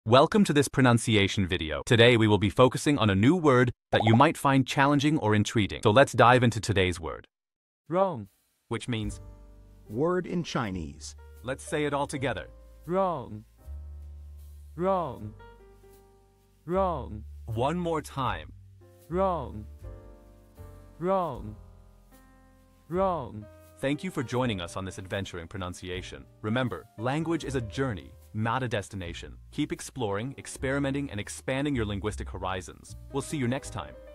Welcome to this pronunciation video. Today we will be focusing on a new word that you might find challenging or intriguing. So let's dive into today's word. Wrong. Which means, Word in Chinese. let's say it all together. Wrong. Wrong. Wrong. One more time. Wrong. Wrong. Wrong. Thank you for joining us on this adventure in pronunciation. Remember, language is a journey, not a destination. Keep exploring, experimenting, and expanding your linguistic horizons. We'll see you next time.